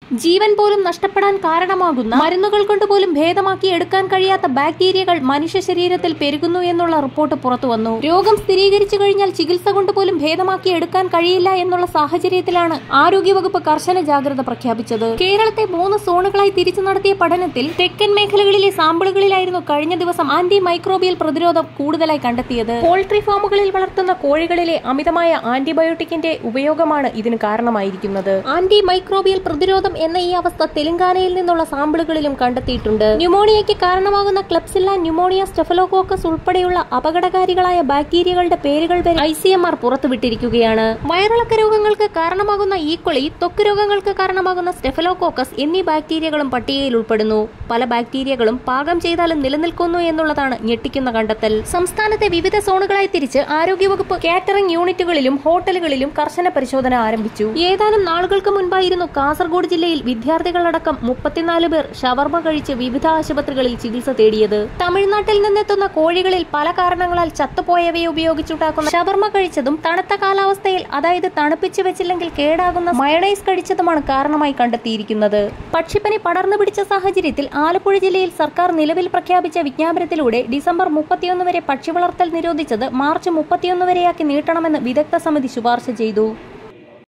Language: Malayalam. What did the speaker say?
ജീവൻ പോലും നഷ്ടപ്പെടാൻ കാരണമാകുന്ന മരുന്നുകൾ കൊണ്ട് പോലും ഭേദമാക്കി എടുക്കാൻ കഴിയാത്ത ബാക്ടീരിയകൾ മനുഷ്യ ശരീരത്തിൽ പെരുകുന്നു എന്നുള്ള റിപ്പോർട്ട് പുറത്തുവന്നു. രോഗം സ്ഥിരീകരിച്ചു കഴിഞ്ഞാൽ ചികിത്സ കൊണ്ട് പോലും ഭേദമാക്കി എടുക്കാൻ കഴിയില്ല എന്നുള്ള സാഹചര്യത്തിലാണ് ആരോഗ്യവകുപ്പ് കർശന ജാഗ്രത പ്രഖ്യാപിച്ചത്. കേരളത്തെ 3 സോണുകളായി തിരിച്ചു നടത്തിയ പഠനത്തിൽ തെക്കൻ മേഖലകളിലെ സാമ്പിളുകളിലായിരുന്നു കഴിഞ്ഞ ദിവസം ആന്റി മൈക്രോബിയൽ പ്രതിരോധം കൂടുതലായി കണ്ടെത്തിയത്. പോൾട്രി ഫാമുകളിൽ വളർത്തുന്ന കോഴികളിലെ അമിതമായ ആന്റിബയോട്ടിക്കിന്റെ ഉപയോഗമാണ് ഇതിന് കാരണമായിരിക്കുന്നത്. ആന്റി മൈക്രോബിയൽ പ്രതിരോധം എന്ന ഈ അവസ്ഥ തെലങ്കാനയിൽ നിന്നുള്ള സാമ്പിളുകളിലും കണ്ടെത്തിയിട്ടുണ്ട്. ന്യൂമോണിയയ്ക്ക് കാരണമാകുന്ന ക്ലബ്സില്ല ന്യൂമോണിയ സ്റ്റെഫലോകോക്കസ് ഉൾപ്പെടെയുള്ള അപകടകാരികളായ ബാക്ടീരിയകളുടെ പേരുകൾ വരെ ICMR പുറത്തുവിട്ടിരിക്കുകയാണ്. വയറിളക്ക രോഗങ്ങൾക്ക് കാരണമാകുന്ന ഈക്വളി, ത്വക്ക് രോഗങ്ങൾക്ക് കാരണമാകുന്ന സ്റ്റെഫലോകോക്കസ് എന്നീ ബാക്ടീരിയകളും പട്ടികയിൽ ഉൾപ്പെടുന്നു. പല ബാക്ടീരിയകളും പാകം ചെയ്താലും നിലനിൽക്കുന്നു എന്നുള്ളതാണ് ഞെട്ടിക്കുന്ന കണ്ടെത്തൽ. സംസ്ഥാനത്തെ വിവിധ സോണുകളായി തിരിച്ച് ആരോഗ്യവകുപ്പ് കാറ്ററിംഗ് യൂണിറ്റുകളിലും ഹോട്ടലുകളിലും കർശന പരിശോധന ആരംഭിച്ചു. ഏതാനും നാളുകൾക്ക് മുൻപായിരുന്നു കാസർഗോഡ് ജില്ലയിൽ വിദ്യാർത്ഥികളടക്കം 34 പേർ ഷവർമ കഴിച്ച് വിവിധ ആശുപത്രികളിൽ ചികിത്സ തേടിയത്. തമിഴ്നാട്ടിൽ നിന്നെത്തുന്ന കോഴികളിൽ പല കാരണങ്ങളാൽ ചത്തുപോയവയെ ഉപയോഗിച്ചുണ്ടാക്കുന്ന ഷവർമ കഴിച്ചതും തണുത്ത കാലാവസ്ഥയിൽ, അതായത് തണുപ്പിച്ചു വെച്ചില്ലെങ്കിൽ കേടാകുന്ന മയണൈസ് കഴിച്ചതുമാണ് കാരണമായി കണ്ടെത്തിയിരിക്കുന്നത്. പക്ഷിപ്പനി പടർന്നു പിടിച്ച സാഹചര്യത്തിൽ ആലപ്പുഴ ജില്ലയിൽ സർക്കാർ നിലവിൽ പ്രഖ്യാപിച്ച വിജ്ഞാപനത്തിലൂടെ ഡിസംബർ 31 വരെ പക്ഷി വളർത്തൽ നിരോധിച്ചത് മാർച്ച് 31 വരെയാക്കി നീട്ടണമെന്ന് വിദഗ്ധ സമിതി ശുപാർശ ചെയ്തു.